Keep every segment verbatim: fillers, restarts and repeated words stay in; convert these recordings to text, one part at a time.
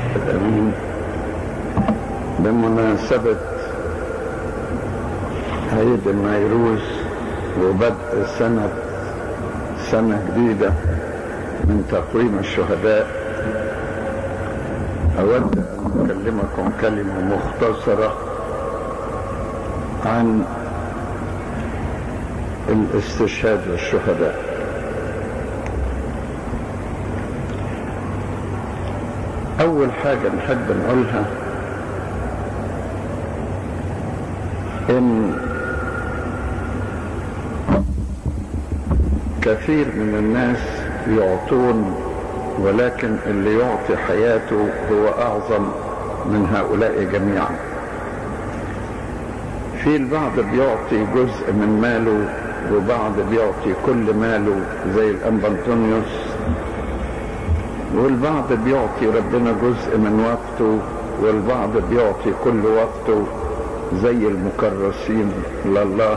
الأمين بمناسبة عيد النيروز وبدء سنة سنة جديدة من تقويم الشهداء، أود أن أكلمكم كلمة مختصرة عن الاستشهاد والشهداء. أول حاجة نحب نقولها إن كثير من الناس يعطون، ولكن اللي يعطي حياته هو أعظم من هؤلاء جميعا. في البعض بيعطي جزء من ماله، وبعض بيعطي كل ماله زي الأنبا أنطونيوس، والبعض بيعطي ربنا جزء من وقته، والبعض بيعطي كل وقته زي المكرسين لله.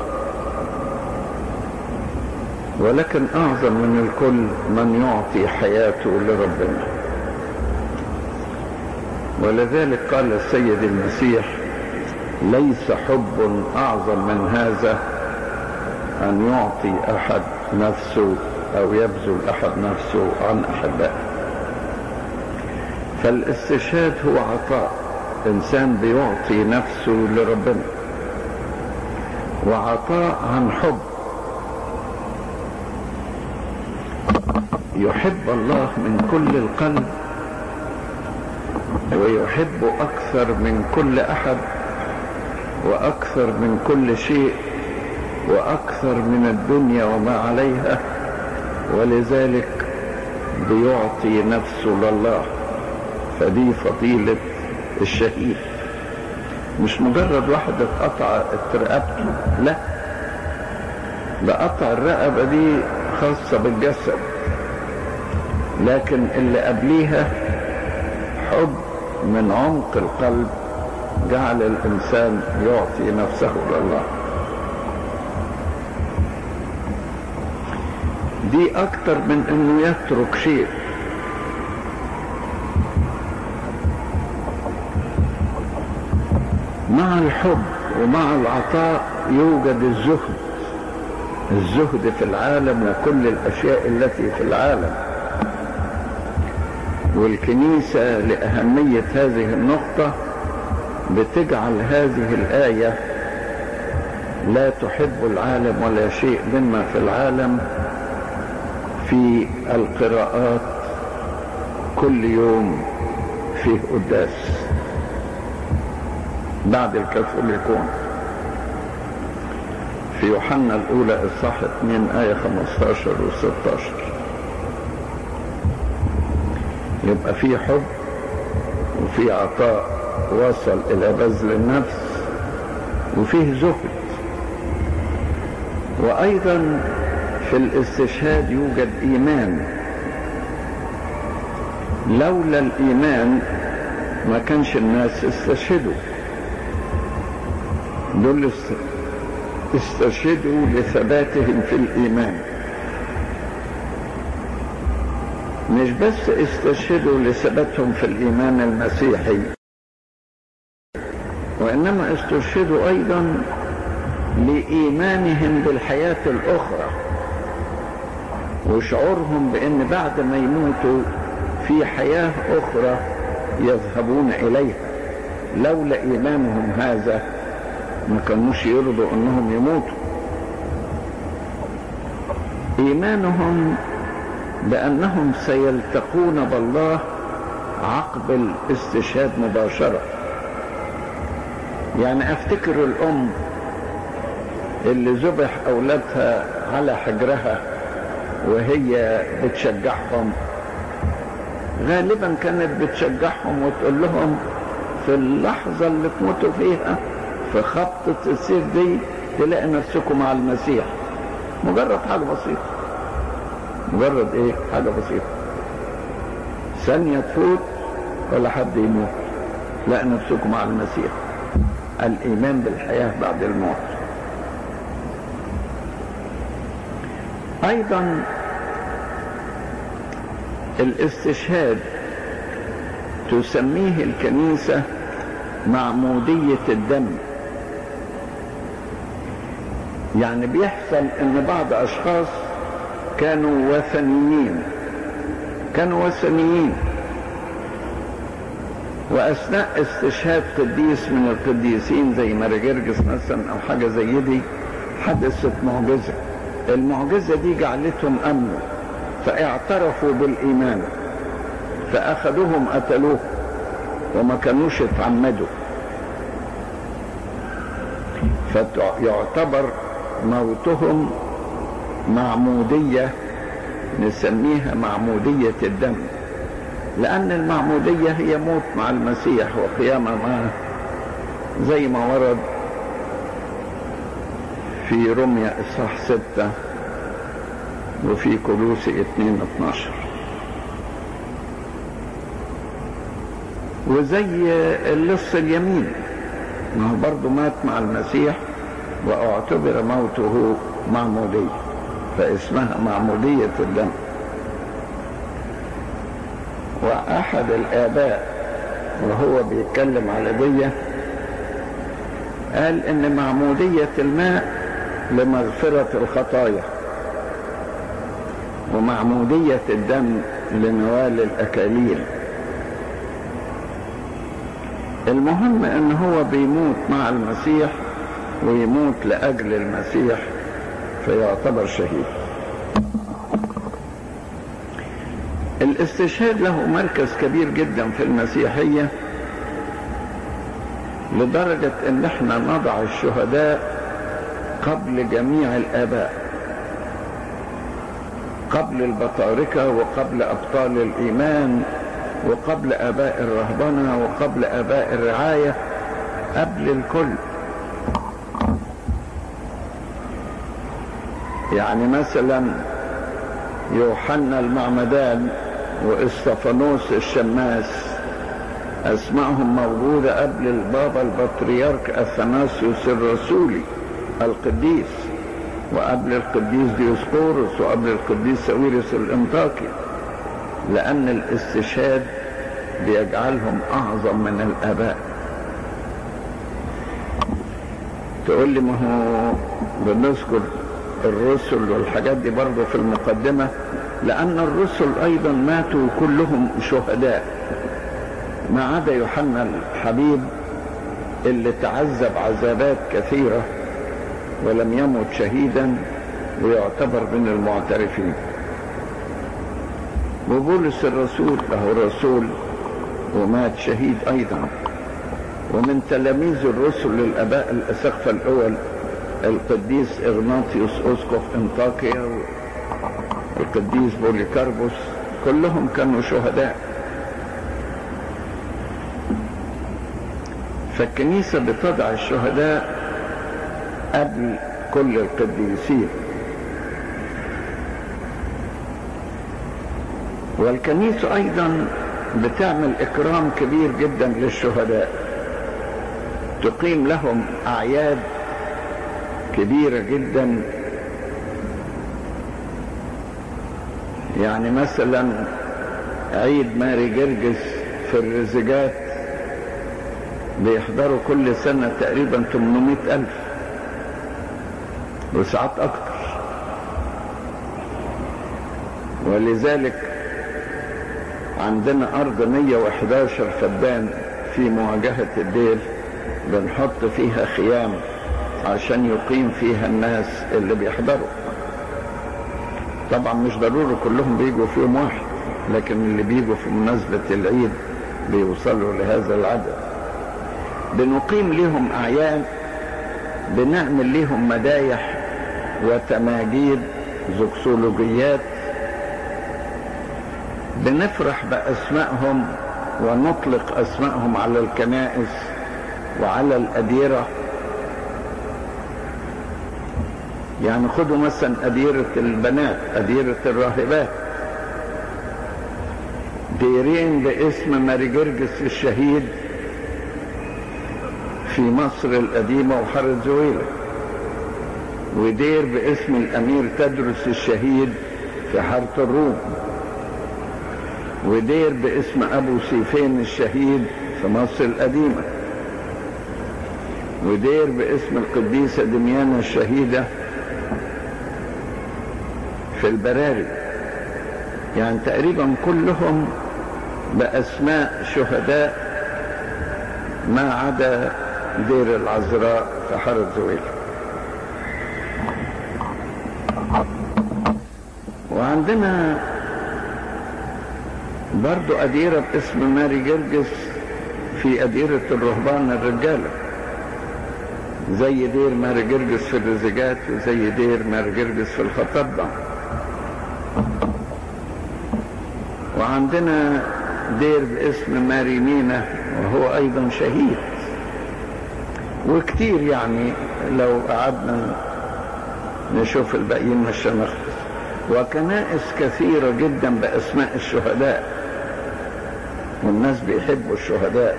ولكن أعظم من الكل من يعطي حياته لربنا. ولذلك قال السيد المسيح: ليس حب أعظم من هذا أن يعطي أحد نفسه أو يبذل أحد نفسه عن أحبائه. فالاستشهاد هو عطاء، إنسان بيعطي نفسه لربنا، وعطاء عن حب. يحب الله من كل القلب، ويحب أكثر من كل أحد، وأكثر من كل شيء، وأكثر من الدنيا وما عليها، ولذلك بيعطي نفسه لله. فدي فضيلة الشهيد، مش مجرد واحد اتقطع رقبته، لا، ده قطع الرقبة دي خاصة بالجسد، لكن اللي قبليها حب من عمق القلب جعل الإنسان يعطي نفسه لله. دي أكتر من إنه يترك شيء. مع الحب ومع العطاء يوجد الزهد، الزهد في العالم وكل الأشياء التي في العالم. والكنيسة لأهمية هذه النقطة بتجعل هذه الآية: لا تحب العالم ولا شيء مما في العالم، في القراءات كل يوم فيه قداس بعد الكاثوليكون. في يوحنا الأولى إصحاح اثنين آية خمستاشر و ستاشر. يبقى في حب وفي عطاء وصل إلى بذل النفس، وفيه زهد. وأيضا في الاستشهاد يوجد إيمان. لولا الإيمان ما كانش الناس استشهدوا. دول استشهدوا لثباتهم في الإيمان، مش بس استشهدوا لثباتهم في الإيمان المسيحي، وإنما استشهدوا أيضا لإيمانهم بالحياة الأخرى، وشعورهم بأن بعد ما يموتوا في حياة أخرى يذهبون إليها. لولا إيمانهم هذا ما كانوش يرضوا أنهم يموتوا. إيمانهم بأنهم سيلتقون بالله عقب الاستشهاد مباشرة. يعني أفتكر الأم اللي ذبح أولادها على حجرها وهي بتشجعهم، غالبا كانت بتشجعهم وتقول لهم في اللحظة اللي تموتوا فيها في خبطة السيف دي تلاقي نفسكم مع المسيح. مجرد حاجة بسيطة، مجرد ايه؟ حاجة بسيطة، ثانية تفوت ولا حد يموت، لا نفسكم مع المسيح. الإيمان بالحياة بعد الموت. أيضا الاستشهاد تسميه الكنيسة معمودية الدم. يعني بيحصل ان بعض اشخاص كانوا وثنيين كانوا وثنيين واثناء استشهاد قديس من القديسين زي ماري جرجس مثلا او حاجة زي دي حدثت معجزة. المعجزة دي جعلتهم امنوا فاعترفوا بالايمان، فاخذوهم قتلوه وما كانوش اتعمدوا، فيعتبر موتهم معمودية، نسميها معمودية الدم، لأن المعمودية هي موت مع المسيح وقيامة معه، زي ما ورد في رمية إصحاح ستة وفي كولوسي اتنين اتناشر. وزي اللص اليمين، ما هو برضه مات مع المسيح واعتبر موته معمودية، فاسمها معمودية الدم. وأحد الآباء وهو بيتكلم على دي قال إن معمودية الماء لمغفرة الخطايا، ومعمودية الدم لنوال الأكاليل. المهم إن هو بيموت مع المسيح ويموت لأجل المسيح فيعتبر شهيد. الاستشهاد له مركز كبير جدا في المسيحية، لدرجة ان احنا نضع الشهداء قبل جميع الآباء، قبل البطاركة وقبل أبطال الإيمان وقبل آباء الرهبنة وقبل آباء الرعاية، قبل الكل. يعني مثلا يوحنا المعمدان واستفانوس الشماس اسمائهم موجودة قبل البابا البطريرك اثناسيوس الرسولي القديس، وقبل القديس ديوسقورس، وقبل القديس ساويرس الانطاكي، لان الاستشهاد بيجعلهم اعظم من الاباء. تقول لي ما هو بنذكر الرسل والحاجات دي برضه في المقدمة، لأن الرسل أيضا ماتوا كلهم شهداء ما عدا يوحنا الحبيب اللي تعذب عذابات كثيرة ولم يمت شهيدا ويعتبر من المعترفين. وبولس الرسول له رسول ومات شهيد أيضا. ومن تلاميذ الرسل للآباء الأسقفة الأول القديس إغناطيوس أسقف انطاكيا والقديس بوليكاربوس، كلهم كانوا شهداء. فالكنيسة بتضع الشهداء قبل كل القديسين. والكنيسة أيضا بتعمل إكرام كبير جدا للشهداء، تقيم لهم أعياد كبيرة جدا. يعني مثلا عيد ماري جرجس في الرزجات بيحضروا كل سنة تقريبا ثمانمائة ألف وساعات أكتر، ولذلك عندنا أرض مئة وأحد عشر فدان في مواجهة الديل بنحط فيها خيام عشان يقيم فيها الناس اللي بيحضروا. طبعا مش ضروري كلهم بيجوا في يوم واحد، لكن اللي بيجوا في مناسبة العيد بيوصلوا لهذا العدد. بنقيم لهم أعياد، بنعمل لهم مدايح وتماجيد زوكسولوجيات، بنفرح بأسمائهم ونطلق أسمائهم على الكنائس وعلى الأديرة. يعني خدوا مثلا أديرة البنات، أديرة الراهبات، ديرين باسم ماري جرجس الشهيد في مصر القديمة وحارة زويلة، ودير باسم الأمير تدرس الشهيد في حارة الروم، ودير باسم أبو سيفين الشهيد في مصر القديمة، ودير باسم القديسة دميانة الشهيدة في البراري. يعني تقريبا كلهم بأسماء شهداء ما عدا دير العذراء في حارة زويل. وعندنا برضو أديرة باسم ماري جرجس في أديرة الرهبان الرجالة، زي دير ماري جرجس في الرزجات وزي دير ماري جرجس في الخطبة. وعندنا دير باسم ماري مينا وهو أيضا شهيد، وكتير يعني لو قعدنا نشوف الباقيين مش هنخلص. وكنائس كثيرة جدا بأسماء الشهداء، والناس بيحبوا الشهداء،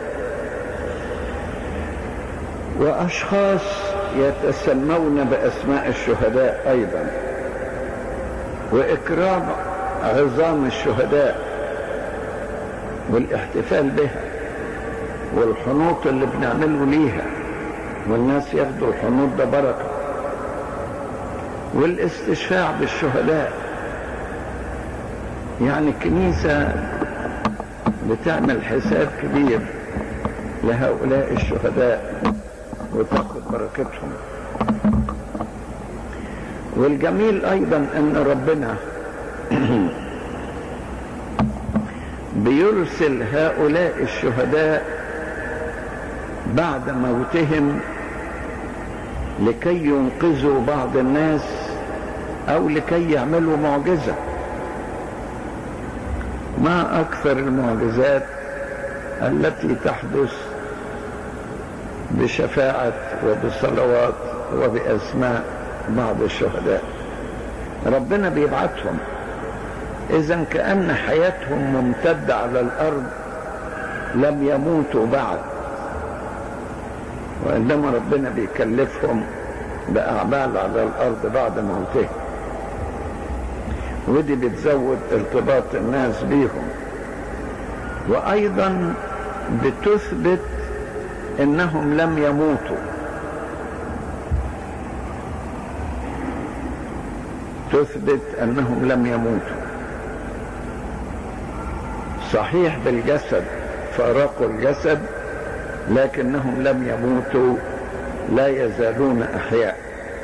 وأشخاص يتسمون بأسماء الشهداء أيضا، وإكرام عظام الشهداء والاحتفال بها والحنوط اللي بنعمله ليها، والناس ياخدوا الحنوط ده بركة، والاستشفاع بالشهداء. يعني الكنيسة بتعمل حساب كبير لهؤلاء الشهداء وتاخد بركتهم. والجميل أيضا أن ربنا بيرسل هؤلاء الشهداء بعد موتهم لكي ينقذوا بعض الناس أو لكي يعملوا معجزة. ما أكثر المعجزات التي تحدث بشفاعة وبصلوات وبأسماء بعض الشهداء. ربنا بيبعتهم، إذن كأن حياتهم ممتدة على الأرض، لم يموتوا بعد، وإنما ربنا بيكلفهم بأعمال على الأرض بعد موتهم، ودي بتزود ارتباط الناس بيهم، وأيضا بتثبت إنهم لم يموتوا. تثبت أنهم لم يموتوا. صحيح بالجسد فارقوا الجسد، لكنهم لم يموتوا، لا يزالون أحياء.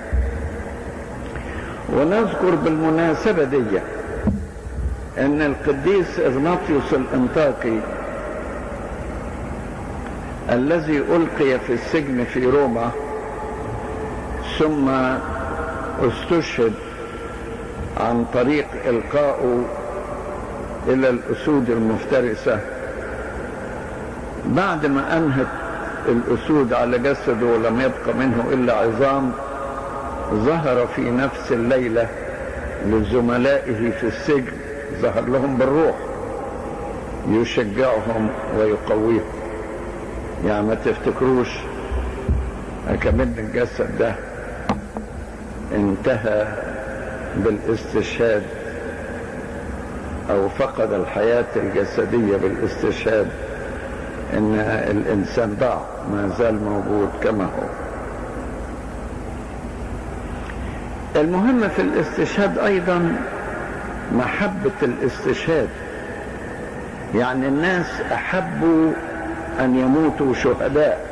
ونذكر بالمناسبة دي أن القديس إغناطيوس الأنطاكي الذي ألقي في السجن في روما ثم استشهد عن طريق إلقائه إلى الأسود المفترسة، بعد ما أنهت الأسود على جسده ولم يبق منه إلا عظام، ظهر في نفس الليلة لزملائه في السجن، ظهر لهم بالروح يشجعهم ويقويهم. يعني ما تفتكروش أكمل الجسد ده انتهى بالاستشهاد أو فقد الحياة الجسدية بالاستشهاد، إن الإنسان ضاع، ما زال موجود كما هو. المهم في الاستشهاد أيضا محبة الاستشهاد، يعني الناس أحبوا أن يموتوا شهداء،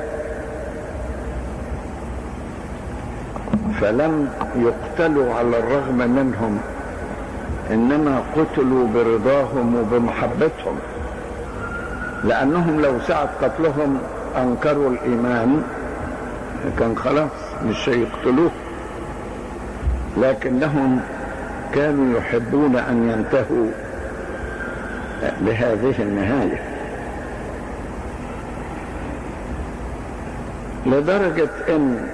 فلم يقتلوا على الرغم منهم، إنما قتلوا برضاهم وبمحبتهم، لأنهم لو سعى قتلهم أنكروا الإيمان كان خلاص مش هيقتلوه، لكنهم كانوا يحبون أن ينتهوا بهذه النهاية، لدرجة أن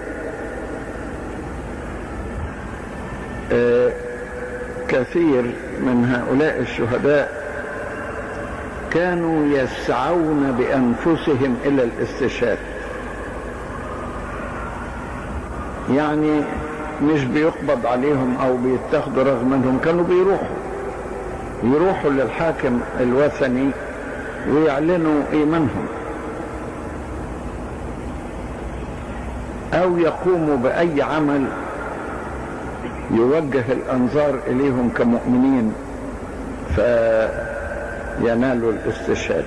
كثير من هؤلاء الشهداء كانوا يسعون بأنفسهم إلى الاستشهاد، يعني مش بيقبض عليهم أو بيتاخدوا رغم أنهم كانوا بيروحوا يروحوا للحاكم الوثني ويعلنوا إيمانهم، أو يقوموا بأي عمل يوجه الأنظار إليهم كمؤمنين فينالوا الاستشهاد.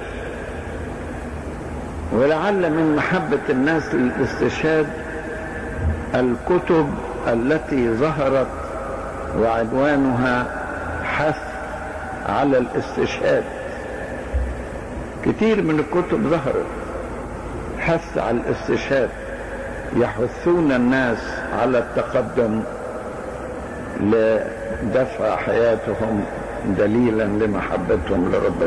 ولعل من محبة الناس للاستشهاد الكتب التي ظهرت وعنوانها حث على الاستشهاد. كتير من الكتب ظهرت حث على الاستشهاد، يحثون الناس على التقدم لدفع حياتهم دليلا لمحبتهم لربنا،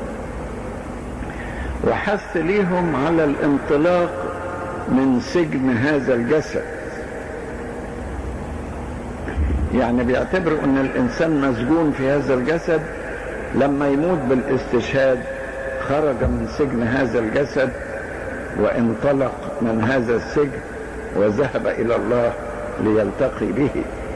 وحث ليهم على الانطلاق من سجن هذا الجسد. يعني بيعتبروا ان الانسان مسجون في هذا الجسد، لما يموت بالاستشهاد خرج من سجن هذا الجسد وانطلق من هذا السجن وذهب الى الله ليلتقي به.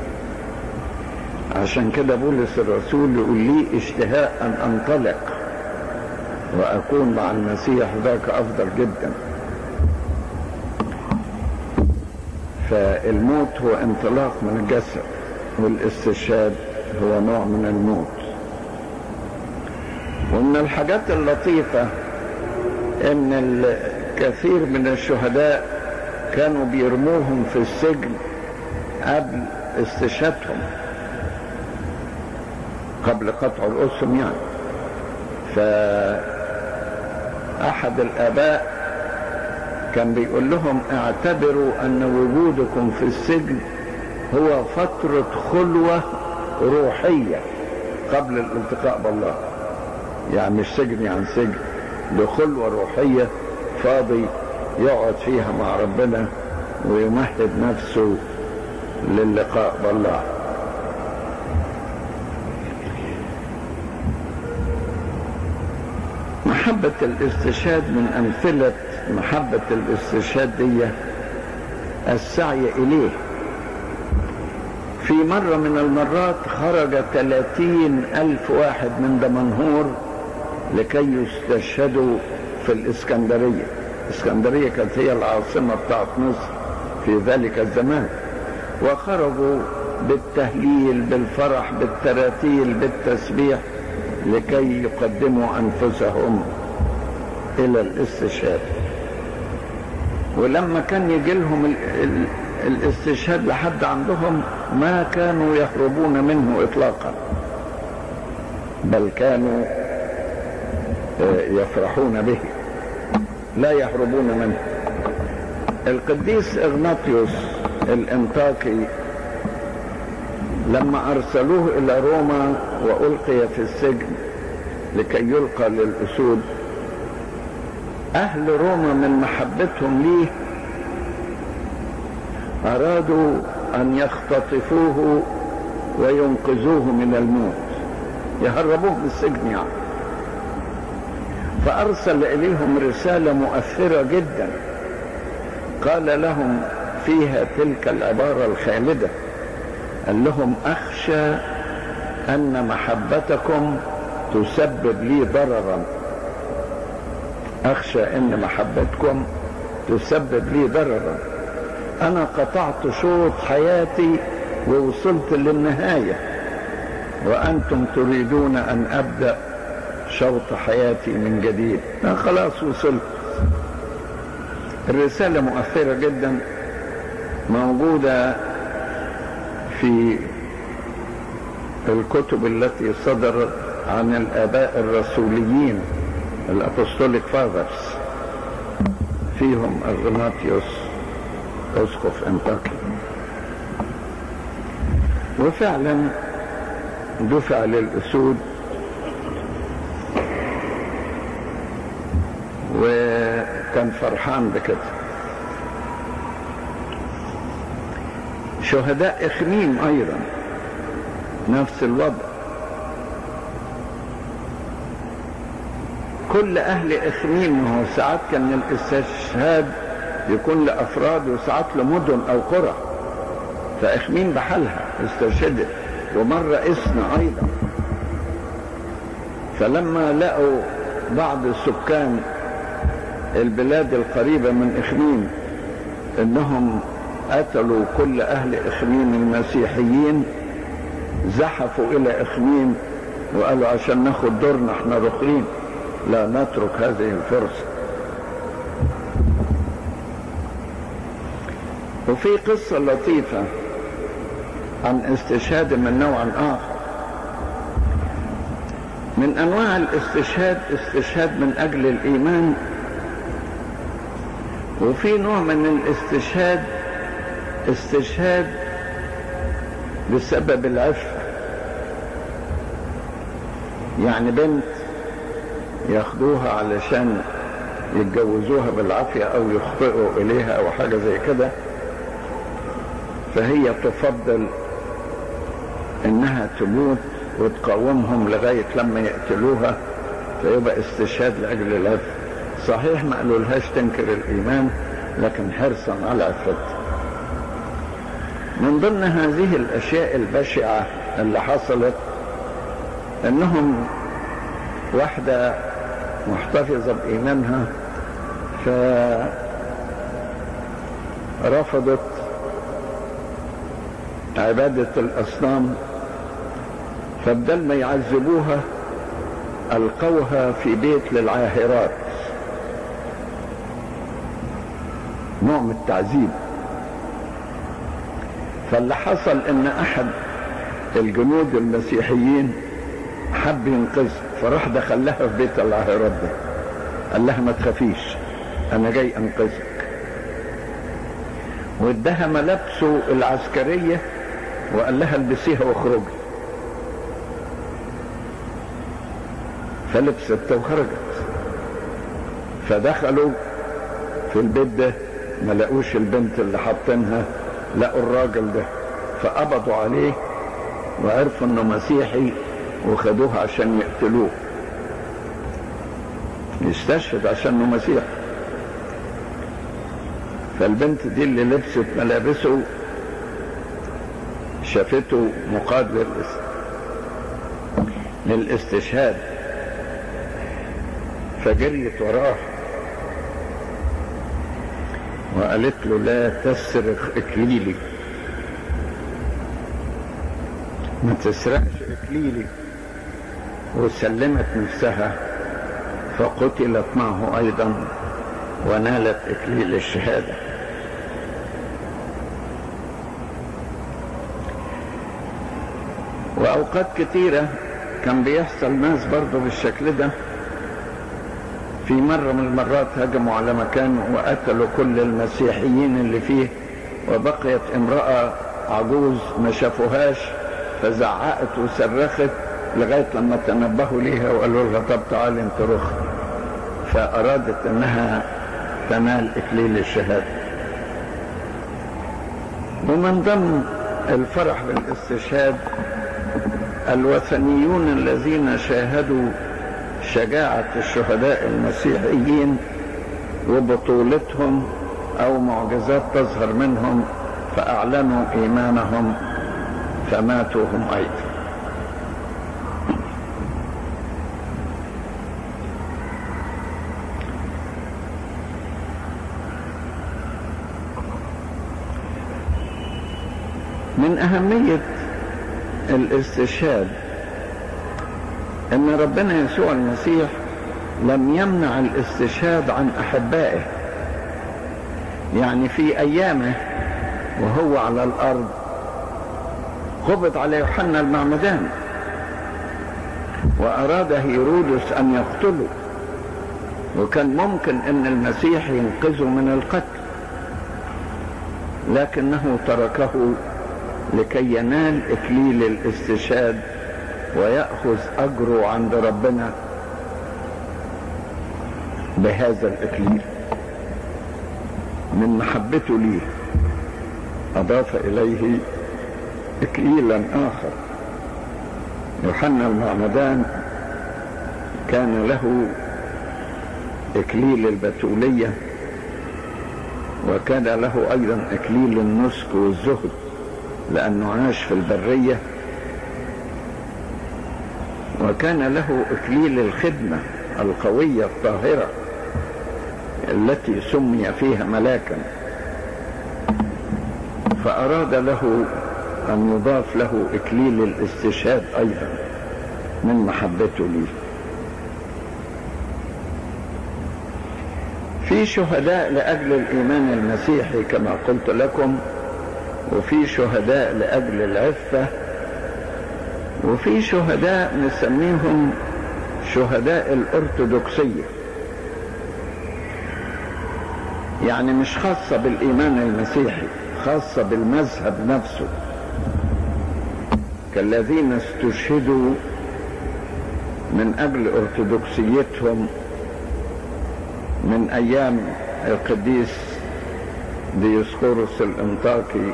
عشان كده بولس الرسول يقول لي اشتهاء ان انطلق واكون مع المسيح، ذاك افضل جدا. فالموت هو انطلاق من الجسد، والاستشهاد هو نوع من الموت. ومن الحاجات اللطيفة ان الكثير من الشهداء كانوا بيرموهم في السجن قبل استشهادهم، قبل قطع رؤوسهم يعني. فأحد الآباء كان بيقول لهم اعتبروا أن وجودكم في السجن هو فترة خلوة روحية قبل الالتقاء بالله. يعني مش سجن يعني سجن، ده خلوة روحية فاضي يقعد فيها مع ربنا ويمهد نفسه للقاء بالله. محبة الاستشهاد من أمثلة محبة الاستشهاد دي السعي إليه. في مرة من المرات خرج ثلاثين ألف واحد من دمنهور لكي يستشهدوا في الإسكندرية. الإسكندرية كانت هي العاصمة بتاعت مصر في ذلك الزمان، وخرجوا بالتهليل بالفرح بالتراتيل بالتسبيح لكي يقدموا أنفسهم إلى الاستشهاد. ولما كان يجي لهم ال ال الاستشهاد لحد عندهم ما كانوا يهربون منه إطلاقا، بل كانوا يفرحون به لا يهربون منه. القديس إغناطيوس الانطاكي لما أرسلوه إلى روما وألقي في السجن لكي يلقى للأسود، أهل روما من محبتهم ليه أرادوا أن يختطفوه وينقذوه من الموت، يهربوه من السجن يعني. فأرسل إليهم رسالة مؤثرة جدا قال لهم فيها تلك العبارة الخالدة، قال لهم أخشى أن محبتكم تسبب لي ضررا، أخشى أن محبتكم تسبب لي ضررا. أنا قطعت شوط حياتي ووصلت للنهاية، وأنتم تريدون أن أبدأ شوط حياتي من جديد. أنا خلاص وصلت. الرسالة مؤثرة جدا، موجودة في الكتب التي صدرت عن الآباء الرسوليين الأبوستوليك فاذرز، فيهم إغناطيوس أسقف أنطاكيا. وفعلا دفع للأسود وكان فرحان بكده. شهداء إخميم أيضا نفس الوضع. كل أهل إخميم، هو ساعات كان الاستشهاد يكون لأفراد وساعات لمدن أو قرى، فإخميم بحالها استشهدت، ومرة إسنا أيضا. فلما لقوا بعض السكان البلاد القريبة من إخميم إنهم قتلوا كل أهل إخميم المسيحيين، زحفوا إلى إخميم وقالوا عشان ناخد دورنا احنا رخرين لا نترك هذه الفرصة. وفي قصة لطيفة عن استشهاد من نوع آخر. من أنواع الاستشهاد استشهاد من أجل الإيمان، وفي نوع من الاستشهاد استشهاد بسبب العفة. يعني بنت ياخدوها علشان يتجوزوها بالعافية أو يخطئوا إليها أو حاجة زي كده، فهي تفضل إنها تموت وتقاومهم لغاية لما يقتلوها، فيبقى استشهاد لأجل العفة. صحيح ما قالولهاش تنكر الإيمان، لكن حرصا على عفتها. من ضمن هذه الأشياء البشعة اللي حصلت إنهم واحدة محتفظة بإيمانها فرفضت عبادة الأصنام، فبدل ما يعذبوها ألقوها في بيت للعاهرات، نوع من التعذيب. فاللي حصل ان احد الجنود المسيحيين حب ينقذها، فراح دخلها في بيت العاهرات ده، قال لها ما تخافيش انا جاي انقذك، وادها ملابسه العسكرية وقال لها البسيها واخرجي، فلبست وخرجت. فدخلوا في البيت ده ما لقوش البنت اللي حاطينها، لقوا الراجل ده، فقبضوا عليه وعرفوا انه مسيحي وخدوه عشان يقتلوه، يستشهد عشان انه مسيحي. فالبنت دي اللي لبست ملابسه شافته مقاد للاستشهاد، فجريت وراه وقالت له لا تسرق اكليلي، ما تسرقش اكليلي، وسلمت نفسها فقتلت معه ايضا ونالت اكليل الشهادة. واوقات كتيرة كان بيحصل ناس برضو بالشكل ده. في مرة من المرات هجموا على مكان وقتلوا كل المسيحيين اللي فيه، وبقيت امرأة عجوز ما شافوهاش فزعقت وصرخت لغاية لما تنبهوا ليها وقالوا لها طب تعالي انت رخ، فأرادت انها تنال اكليل الشهادة. ومن ضمن الفرح بالاستشهاد الوثنيون الذين شاهدوا شجاعة الشهداء المسيحيين وبطولتهم أو معجزات تظهر منهم، فأعلنوا إيمانهم فماتوا هم أيضا. من أهمية الاستشهاد ان ربنا يسوع المسيح لم يمنع الاستشهاد عن احبائه. يعني في ايامه وهو على الارض قبض على يوحنا المعمدان واراد هيرودس ان يقتله، وكان ممكن ان المسيح ينقذه من القتل، لكنه تركه لكي ينال اكليل الاستشهاد ويأخذ أجره عند ربنا بهذا الإكليل. من محبته ليه أضاف إليه إكليلا آخر. يوحنا المعمدان كان له إكليل البتولية، وكان له أيضا إكليل النسك والزهد لأنه عاش في البرية، وكان له إكليل الخدمة القوية الطاهرة التي سمي فيها ملاكا، فأراد له أن يضاف له إكليل الاستشهاد أيضا من محبته ليه. في شهداء لأجل الإيمان المسيحي كما قلت لكم، وفي شهداء لأجل العفة، وفي شهداء نسميهم شهداء الأرثوذكسية، يعني مش خاصة بالإيمان المسيحي، خاصة بالمذهب نفسه، كالذين استشهدوا من أجل أرثوذكسيتهم من أيام القديس ديوسقورس الأنطاكي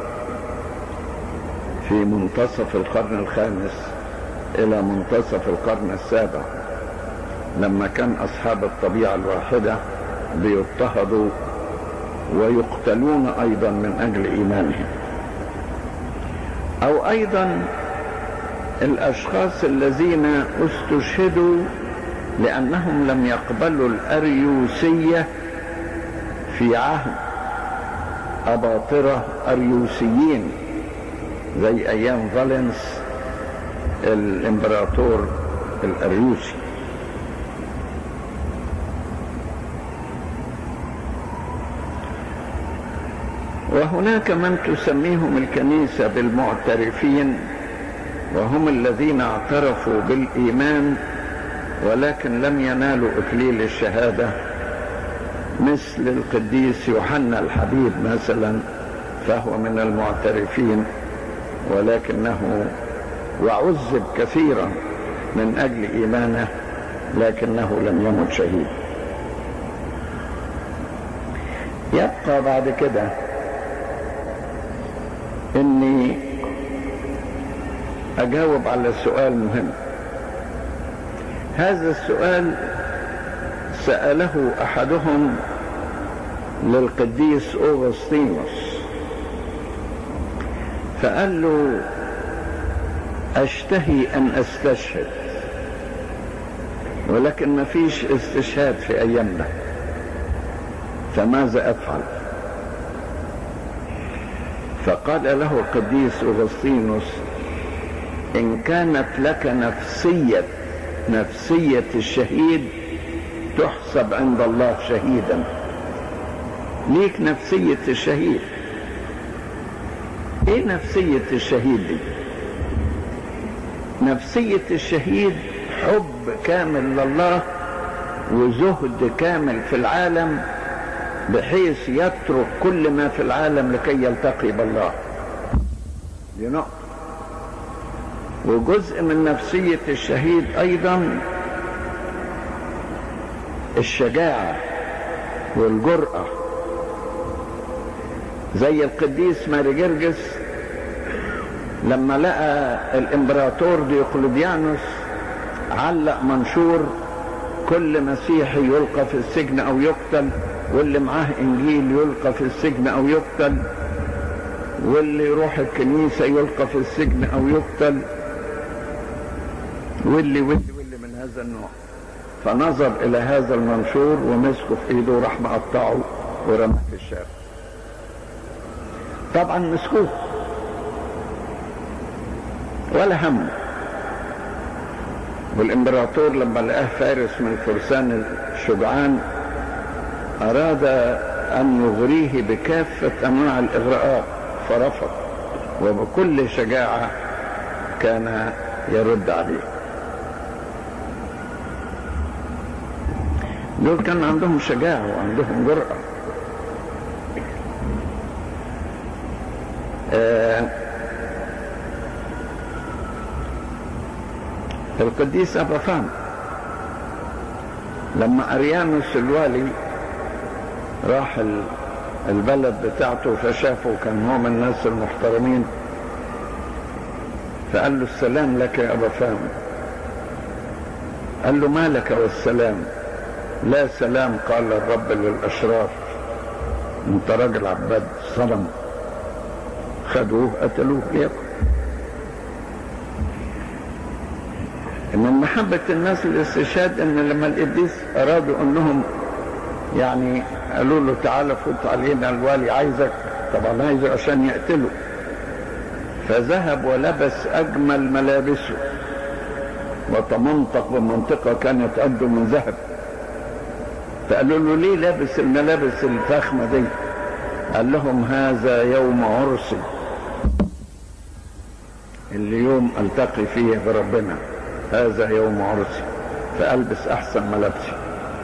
في منتصف القرن الخامس إلى منتصف القرن السابع، لما كان أصحاب الطبيعة الواحدة بيضطهدوا ويقتلون أيضا من أجل إيمانهم. أو أيضا الأشخاص الذين استشهدوا لأنهم لم يقبلوا الأريوسية في عهد أباطرة أريوسيين زي أيام فالنس الإمبراطور الأريوسي. وهناك من تسميهم الكنيسة بالمعترفين، وهم الذين اعترفوا بالإيمان ولكن لم ينالوا إكليل الشهادة، مثل القديس يوحنا الحبيب مثلا، فهو من المعترفين ولكنه وعذب كثيرا من أجل إيمانه لكنه لم يمت شهيد. يبقى بعد كده إني أجاوب على سؤال مهم. هذا السؤال سأله أحدهم للقديس أوغسطينوس، فقال له: أشتهي أن أستشهد ولكن ما فيش استشهاد في أيامنا، فماذا أفعل؟ فقال له القديس أوغسطينوس: إن كانت لك نفسية نفسية الشهيد تحسب عند الله شهيدا. ليك نفسية الشهيد. ايه نفسية الشهيد دي؟ نفسية الشهيد حب كامل لله وزهد كامل في العالم، بحيث يترك كل ما في العالم لكي يلتقي بالله. دي نقطة. وجزء من نفسية الشهيد أيضا الشجاعة والجرأة، زي القديس ماري جرجس لما لقى الإمبراطور ديوقليديانوس علق منشور: كل مسيحي يلقى في السجن أو يقتل، واللي معاه إنجيل يلقى في السجن أو يقتل، واللي يروح الكنيسة يلقى في السجن أو يقتل، واللي واللي واللي من هذا النوع. فنظر إلى هذا المنشور ومسكه في إيده وراح مقطعه ورماه في الشارع. طبعا مسكوه ولا هم. والإمبراطور لما لقاه فارس من فرسان الشجعان أراد أن يغريه بكافة أنواع الإغراءات فرفض، وبكل شجاعة كان يرد عليه. دول كان عندهم شجاعة وعندهم جرأة. آه القديس أبا فام لما أريانوس الوالي راح البلد بتاعته فشافه كان هو من الناس المحترمين، فقال له: السلام لك يا أبا فام. قال له: ما لك والسلام؟ لا سلام قال الرب للأشرار، انت راجل عباد صنم. خدوه قتلوه ياكل. من محبة الناس للاستشهاد ان لما القديس ارادوا انهم يعني قالوا له تعالى فوت علينا الوالي عايزك، طبعا عايزه عشان يقتله، فذهب ولبس اجمل ملابسه وتمنطق بمنطقة كانت قده من ذهب. فقالوا له ليه لابس الملابس الفخمة دي؟ قال لهم هذا يوم عرسي، اللي يوم التقي فيه بربنا، هذا يوم عرسي، فألبس احسن ملابسي.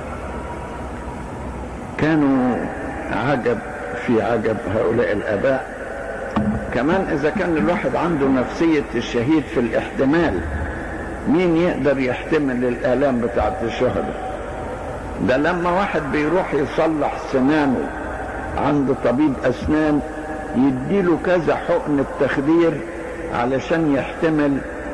كانوا عجب في عجب هؤلاء الاباء. كمان اذا كان الواحد عنده نفسية الشهيد في الاحتمال، مين يقدر يحتمل الآلام بتاعت الشهداء؟ ده لما واحد بيروح يصلح سنانه عند طبيب أسنان يديله كذا حقن التخدير علشان يحتمل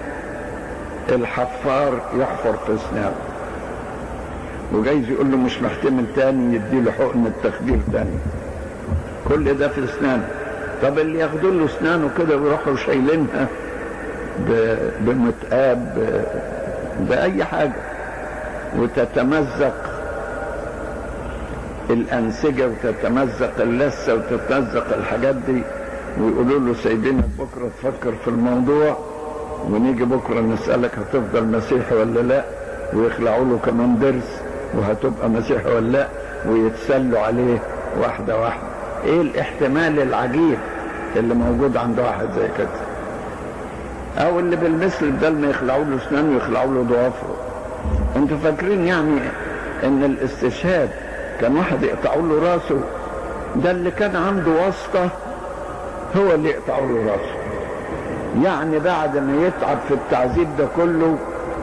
الحفار يحفر في اسنانه، وجايز يقول له مش محتمل تاني يديله حقن التخدير تاني. كل ده في اسنانه. طب اللي ياخدوا له اسنانه كده ويروحوا شايلينها بمتقاب بأي حاجة وتتمزق الأنسجة وتتمزق اللثة وتتمزق الحاجات دي، ويقولوا له سيدنا بكرة تفكر في الموضوع ونيجي بكرة نسألك هتفضل مسيحي ولا لا، ويخلعوا له كمان درس وهتبقى مسيحي ولا لا، ويتسلوا عليه واحدة واحدة. ايه الاحتمال العجيب اللي موجود عند واحد زي كده؟ او اللي بالمثل بدل ما يخلعوا له اسنانه يخلعوا له ضوافره. انتوا فاكرين يعني ان الاستشهاد كان واحد يقطعوا له راسه؟ ده اللي كان عنده واسطة هو اللي يقطعوا له راسه. يعني بعد ما يتعب في التعذيب ده كله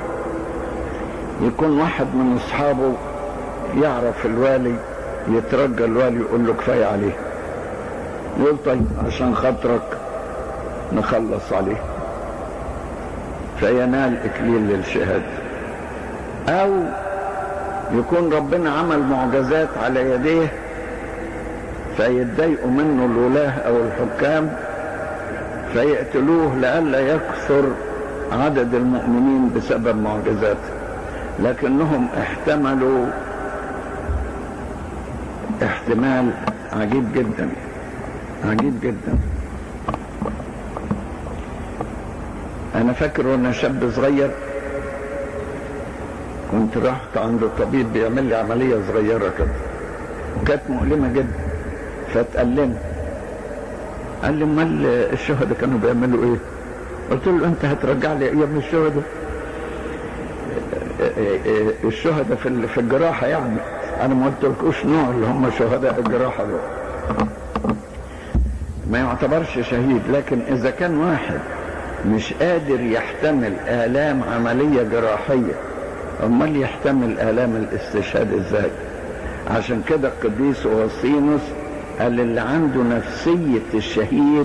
يكون واحد من اصحابه يعرف الوالي، يترجى الوالي يقول له كفاية عليه، يقول طيب عشان خاطرك نخلص عليه، فينال اكليل للشهادة. او يكون ربنا عمل معجزات على يديه فيتضايقوا منه الولاة او الحكام فيقتلوه لئلا يكثر عدد المؤمنين بسبب معجزاته، لكنهم احتملوا احتمال عجيب جدا عجيب جدا. انا فاكر وانا شاب صغير كنت رحت عند الطبيب بيعمل لي عملية صغيرة كده وكانت مؤلمة جدا، فاتألمت. قال لي امال الشهداء كانوا بيعملوا ايه؟ قلت له انت هترجع لي ايام الشهداء؟ الشهداء في في الجراحة يعني، انا ما قلتلكوش نوع اللي هم شهداء الجراحة دول ما يعتبرش شهيد. لكن اذا كان واحد مش قادر يحتمل آلام عملية جراحية، امال يحتمل آلام الاستشهاد ازاي؟ عشان كده القديس أوغسطينوس قال اللي عنده نفسية الشهيد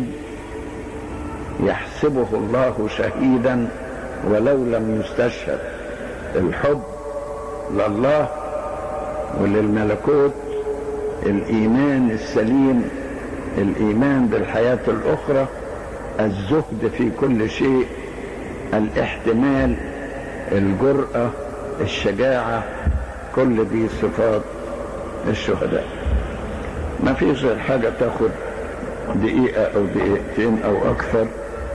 يحسبه الله شهيدا ولو لم يستشهد. الحب لله وللملكوت، الإيمان السليم، الإيمان بالحياة الأخرى، الزهد في كل شيء، الاحتمال، الجرأة، الشجاعة، كل دي صفات الشهداء. ما فيش غير حاجة تاخد دقيقة أو دقيقتين أو أكثر،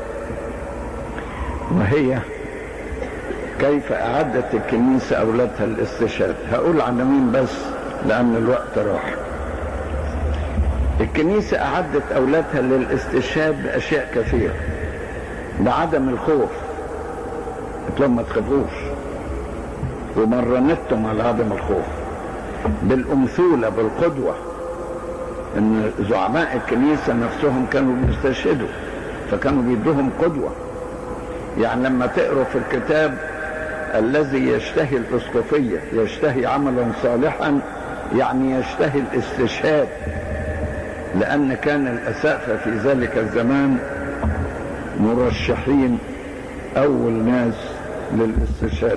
وهي كيف أعدت الكنيسة أولادها للاستشهاد. هقول عناوين بس لأن الوقت راح. الكنيسة أعدت أولادها للاستشهاد بأشياء كثيرة، بعدم الخوف، قلت لهم ما تخافوش ومرنتهم على عدم الخوف، بالأمثولة، بالقدوة، ان زعماء الكنيسة نفسهم كانوا بيستشهدوا فكانوا بيدوهم قدوة. يعني لما تقروا في الكتاب الذي يشتهي الاسقفية يشتهي عملا صالحا، يعني يشتهي الاستشهاد، لان كان الاسقفة في ذلك الزمان مرشحين اول ناس للاستشهاد.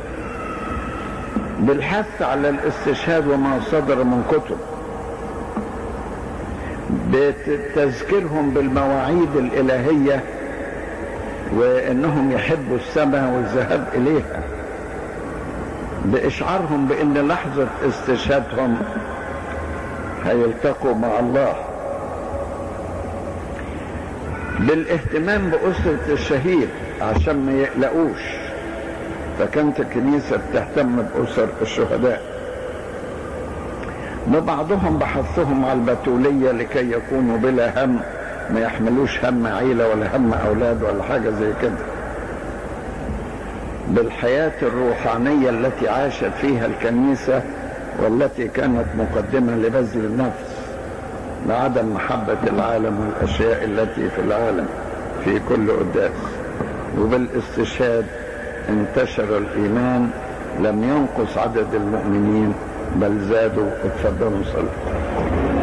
بالحث على الاستشهاد وما صدر من كتب، بتذكرهم بالمواعيد الإلهية وانهم يحبوا السماء والذهاب اليها، باشعارهم بان لحظة استشهادهم هيلتقوا مع الله، بالاهتمام بأسرة الشهيد عشان ما يقلقوش، فكانت الكنيسة بتهتم بأسر الشهداء. ببعضهم بحثهم على البتولية لكي يكونوا بلا هم، ما يحملوش هم عيلة ولا هم أولاد ولا حاجة زي كده. بالحياة الروحانية التي عاشت فيها الكنيسة والتي كانت مقدمة لبذل النفس لعدم محبة العالم والأشياء التي في العالم في كل قداس. وبالاستشهاد انتشر الإيمان، لم ينقص عدد المؤمنين بل زادوا. اتفضلوا صلوا.